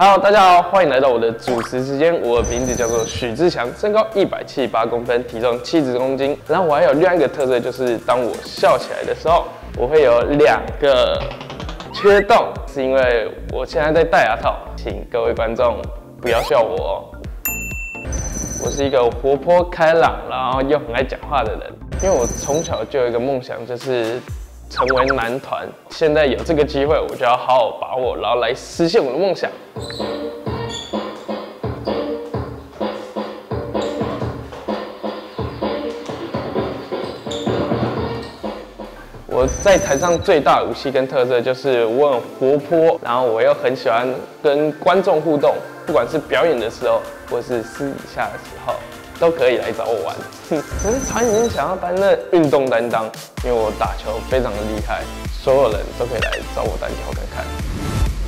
Hello， 大家好，欢迎来到我的主持时间。我的名字叫做许志强，身高178公分，体重70公斤。然后我还有另外一个特色，就是当我笑起来的时候，我会有2个缺洞，是因为我现在在戴牙套，请各位观众不要笑我哦。我是一个活泼开朗，然后又很爱讲话的人。因为我从小就有一个梦想，就是成为男团。现在有这个机会，我就要好好把握，然后来实现我的梦想。我在台上最大的武器跟特色就是我很活泼，然后我又很喜欢跟观众互动，不管是表演的时候，或是私底下的时候，都可以来找我玩。可是常已经想要担任运动担当，因为我打球非常的厉害，所有人都可以来找我单挑看看。